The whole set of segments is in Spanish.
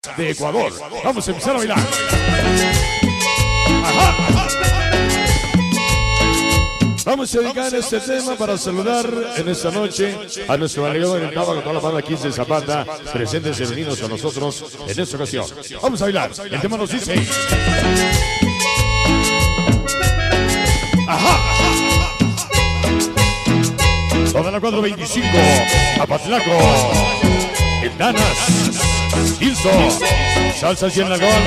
de Ecuador. Vamos a empezar a bailar. Ajá. Vamos a dedicar este tema para saludar en esta noche a nuestro alegado del Taba con toda la banda 15 Zapata, presentes y venidos con nosotros en esta ocasión. Vamos a bailar. El tema nos dice. Ajá. Toda la 425, Apatlaco, Ventanas, Ilso, Salsas y en la gol.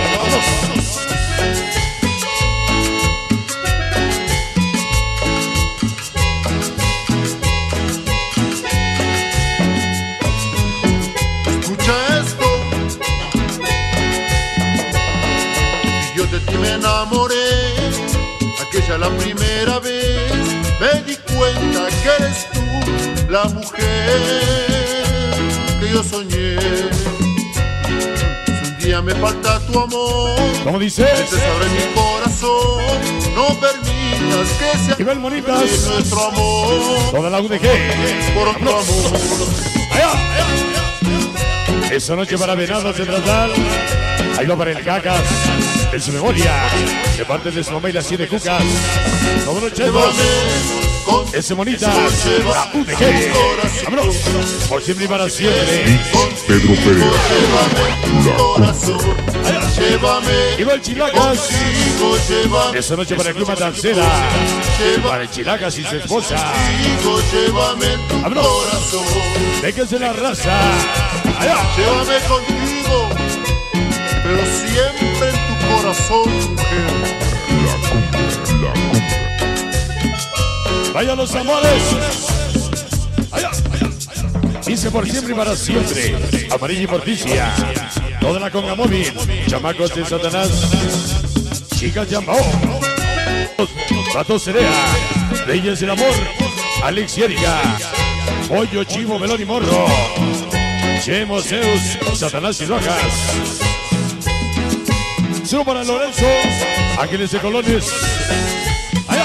Escucha esto, yo de ti me enamoré, aquella la primera vez, me di cuenta que eres tú la mujer que yo soñé. Si un día me falta tu amor, ¿cómo dice? Te abre mi corazón, no permitas que se acabe nuestro amor. Toda la UDG por otro amor. Allá. Esa noche para Venados de Tratal. Ahí va para el Cacas en su memoria, de parte de su mamá y las 7 cucas. Todos los chevos. Ese monita, la UDG. Vámonos, por siempre y para siempre. Pedro Perea. Y va el Chilacas. Esa noche para el Club Matancera, para el Chilacas y su esposa. Vámonos, déjense la raza. Allá. Llévame contigo, pero siempre en tu corazón, mujer. Vaya los amores. Allá. Dice por siempre y para siempre. Amarilla y Morticia. Toda la conga móvil. Chamacos de Satanás. Chicas Jambao. Pato Cerea. Reyes del Amor. Alex y Erika. Pollo, Chivo, Melón y Morro. Chemo, Zeus, Satanás y Rojas. Solo para Lorenzo. Ángeles de Colones. Allá.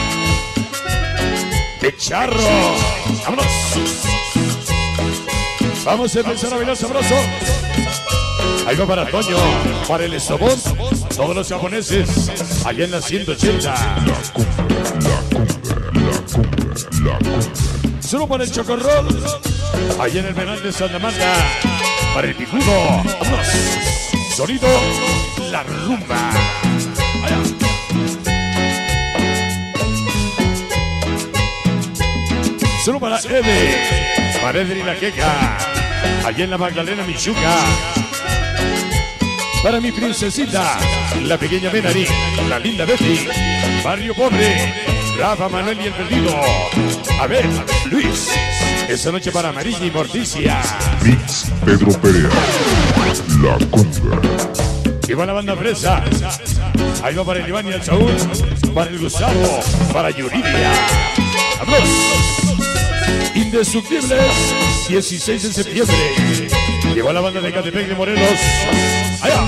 ¡Qué charro! ¡Vámonos! Vamos a empezar a bailar sabroso. Ahí va para Toño, para el Esobón, todos los japoneses, allá en la 180. Solo para el Chocorrol, allá en el penal de Santa Marta, para el Picudo. ¡Vámonos! Sonido, la rumba. Allá. Solo para Eve, para Eder y la Queja, allá en la Magdalena Michuca. Para mi princesita, la pequeña Benari, la linda Betty, Barrio Pobre, Rafa, Manuel y el Perdido. A ver, Luis, esa noche para Amarilla y Morticia. Mix Pedro Perea. La conga. Y va la banda Fresa. Ahí va para el Iván y el Saúl, para el Gustavo, para Yuridia. ¡Vámonos! Indestructibles, 16 de septiembre. Llegó a la banda de Catepec de Morelos. Allá.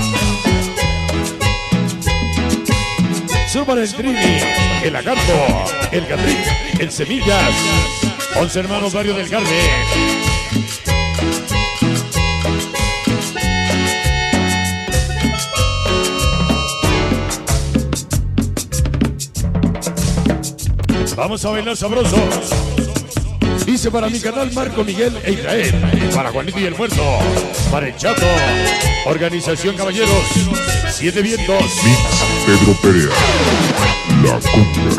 Solo para el Trini, el Lagarto, el Catrín, el Semillas. 11 hermanos Barrio del Carmen. Vamos a bailar sabroso. Dice para mi canal Marco Miguel e Israel, para Juanito y el Muerto, para el Chato, Organización Caballeros, 7 Vientos. Mix Pedro Perea. La conga.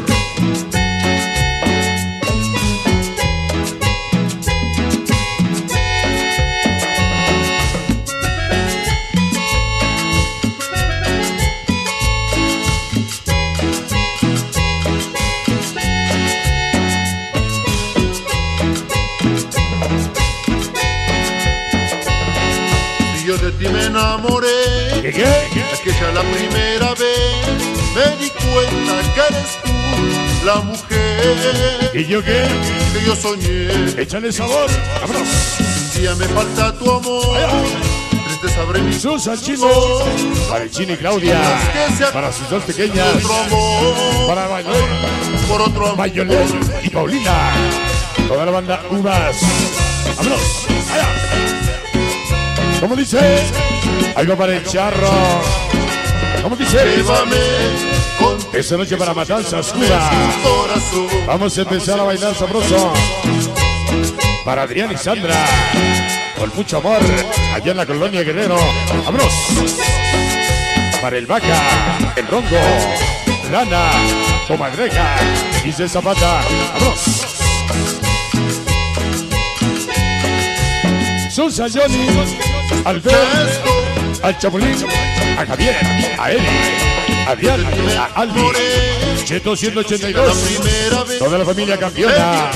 Yo de ti me enamoré, ¿Qué? aquella la primera vez, me di cuenta que eres tú la mujer ¿Y yo qué? que yo soñé. Échale sabor. Vámonos. Un día me falta tu amor, triste sabré mi Sus al chino, para el Chino y Claudia, para sus dos pequeñas, otro amor, para Manuel, por otro amor. Mayolet y Paulina, toda la banda Uvas. ¡Vámonos! ¡Allá! ¿Cómo dice? Ahí va para el charro. ¿Cómo dice? Llévame contigo. Esta noche para Matanzas, Cuba. Corazón. Vamos a empezar a bailar sabroso. Para Adrián y Sandra. Con mucho amor. Allá en la colonia Guerrero. ¡Vámonos! Para el Vaca. El Rongo. Lana. Comadreja. Dice Zapata. ¡Vámonos! Susa, Johnny. Albert. Al Chapulín. A Javier. A Eli. A Adrián. A Aldi. Cheto 182. Toda la familia campeona.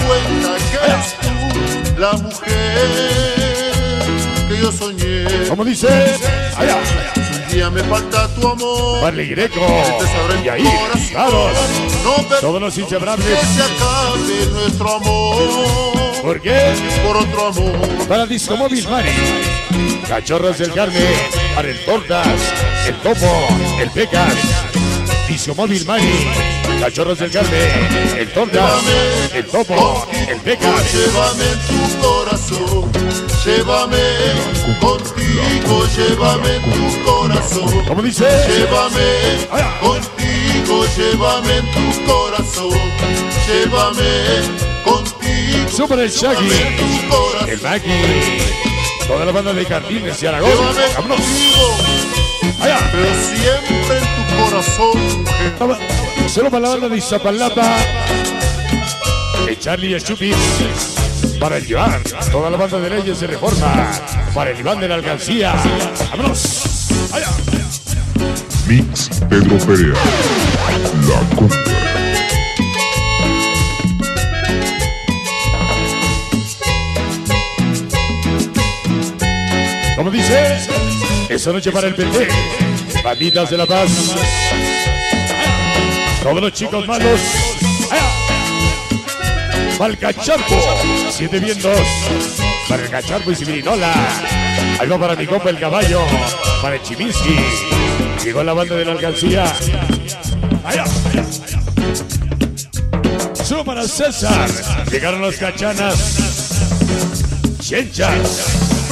La mujer que yo soñé. ¿Cómo dice? Allá. Un día me falta tu amor. Marley Greco. Te sabré Y ahí, mi corazón. claros. No permitas Todos los inseparables. que se acabe nuestro amor. ¿Por qué? Por otro amor. Para Disco Móvil Mari. Cachorros del Carmen. Para el Tortas. El Topo. El Pecas. Disco Móvil Mari. Cachorros del Carmen. El Tortas. El Topo. El Pecas. Llévame en tu corazón. Llévame contigo. Llévame en tu corazón. ¿Cómo dice? Llévame contigo, llévame en tu corazón. Llévame contigo. Super el Shaggy. Llévame en tu corazón. El Maggie. Toda la banda de Jardines y Aragón. Llévame ¡Vámonos! contigo, ¡Allá! pero siempre en tu corazón, mujer. Solo para la banda de Iztapalapa. El Charlie y el Chupis. Para el Joan. Toda la banda de Leyes de Reforma. Para el Iván de la Alcancía. ¡Vámonos! ¡Allá! Mix Pedro Perea. La Conga. ¿Cómo dice? Esa noche para el PT. Banditas de la Paz. Todos los chicos malos. Para el Cacharpo. 7 vientos. Para el Cacharpo y Sibirinola. Ahí va para mi compa el Caballo. Para el Chiminski. Llegó la banda de la Alcancía. Allá. Solo para César. Llegaron las cachanas. Chenchas.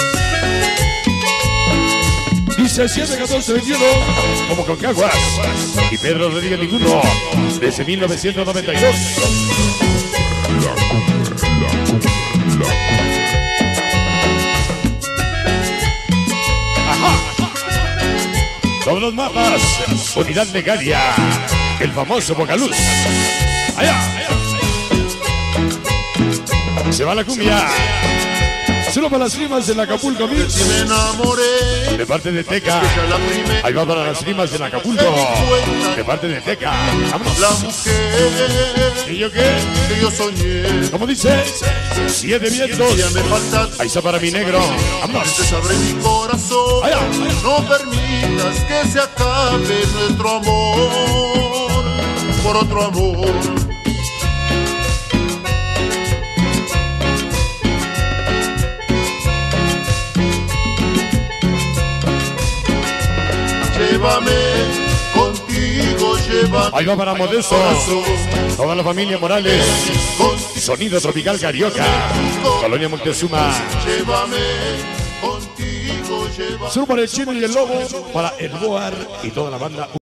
Dice 7, 14, 21, como con Caguas. Y Pedro Rodríguez ninguno, desde 1992. La Conga. La Conga. La Conga. Ajá. Todos los mapas, Unidad Legaria, el famoso Bocaluz. Allá. Se va la cumbia. Solo para las rimas del Acapulco Mix. Si me enamoré, De parte de Teca. ella la primera. Ahí va para las rimas del Acapulco. De parte de Teca. Vámonos. La mujer ¿Y yo qué? que yo soñé. ¿Cómo dice? 7 vientos. Ya me falta. Ahí está para mi negro. Te Vámonos. sabré mi corazón. Allá. No permitas que se acabe nuestro amor por otro amor. Llévame contigo, llévame. Ahí va para Modesto. Corazón. Toda la familia Morales. Contigo, Sonido Tropical Carioca. Colonia Montezuma. llévame contigo, llévame. Solo para el Chino y el Lobo. Para el Boar y toda la banda.